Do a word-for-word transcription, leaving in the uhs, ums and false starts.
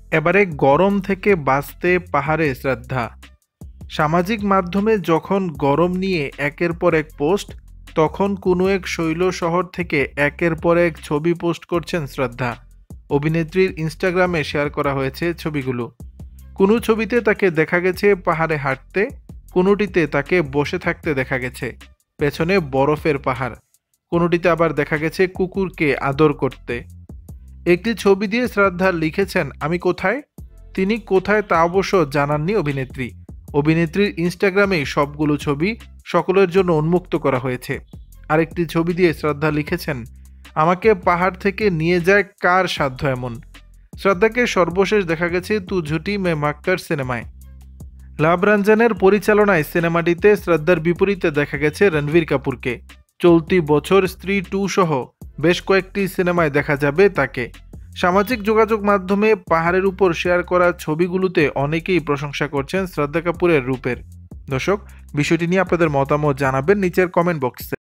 এবারে গরম থেকে বাঁচতে পাহাড়ে শ্রদ্ধা। সামাজিক মাধ্যমে যখন গরম নিয়ে একের পর এক পোস্ট, তখন কোনো এক শৈল শহর থেকে একের পর এক ছবি পোস্ট করছেন শ্রদ্ধা। অভিনেত্রীর ইনস্টাগ্রামে শেয়ার করা হয়েছে ছবিগুলো। কোনো ছবিতে তাকে দেখা গেছে পাহাড়ে হাঁটতে, কোনোটিতে তাকে বসে থাকতে দেখা গেছে, পেছনে বরফের পাহাড়। কোনোটিতে আবার দেখা গেছে কুকুরকে আদর করতে। একটি ছবি দিয়ে শ্রদ্ধা লিখেছেন, আমি কোথায়? তিনি কোথায় তা অবশ্য জানাননি অভিনেত্রী। অভিনেত্রীর ইনস্টাগ্রামে সবগুলো ছবি সকলের জন্য উন্মুক্ত করা হয়েছে। আরেকটি ছবি দিয়ে শ্রদ্ধা লিখেছেন, আমাকে পাহাড় থেকে নিয়ে যায় কার সাধ্য এমন। শ্রদ্ধাকে সর্বশেষ দেখা গেছে তু ঝুটি মে মাক্কার সিনেমায়। লাভ রঞ্জনের পরিচালনায় সিনেমাটিতে শ্রদ্ধার বিপরীতে দেখা গেছে রণবীর কাপুরকে। চলতি বছর স্ত্রী টু সহ বেশ কয়েকটি সিনেমায় দেখা যাবে তাকে। সামাজিক যোগাযোগ মাধ্যমে পাহাড়ের উপর শেয়ার করা ছবিগুলোতে অনেকেই প্রশংসা করছেন শ্রদ্ধা কাপুরের রূপের। দর্শক, বিষয়টি নিয়ে আপনাদের মতামত জানাবেন নিচের কমেন্ট বক্সে।